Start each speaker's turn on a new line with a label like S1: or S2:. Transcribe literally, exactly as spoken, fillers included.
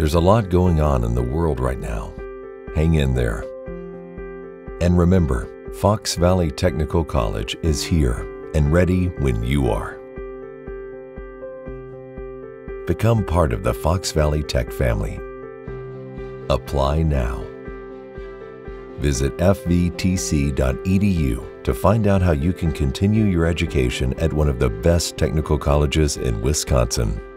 S1: There's a lot going on in the world right now. Hang in there. And remember, Fox Valley Technical College is here and ready when you are. Become part of the Fox Valley Tech family. Apply now. Visit f v t c dot e d u to find out how you can continue your education at one of the best technical colleges in Wisconsin.